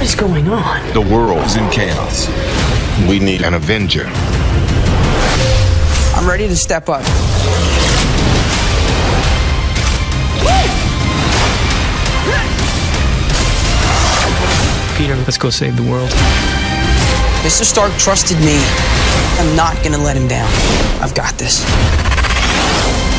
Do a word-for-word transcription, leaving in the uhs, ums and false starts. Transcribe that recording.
What is going on? The world is in chaos. We need an Avenger. I'm ready to step up. Peter, let's go save the world. Mister Stark trusted me. I'm not gonna let him down. I've got this.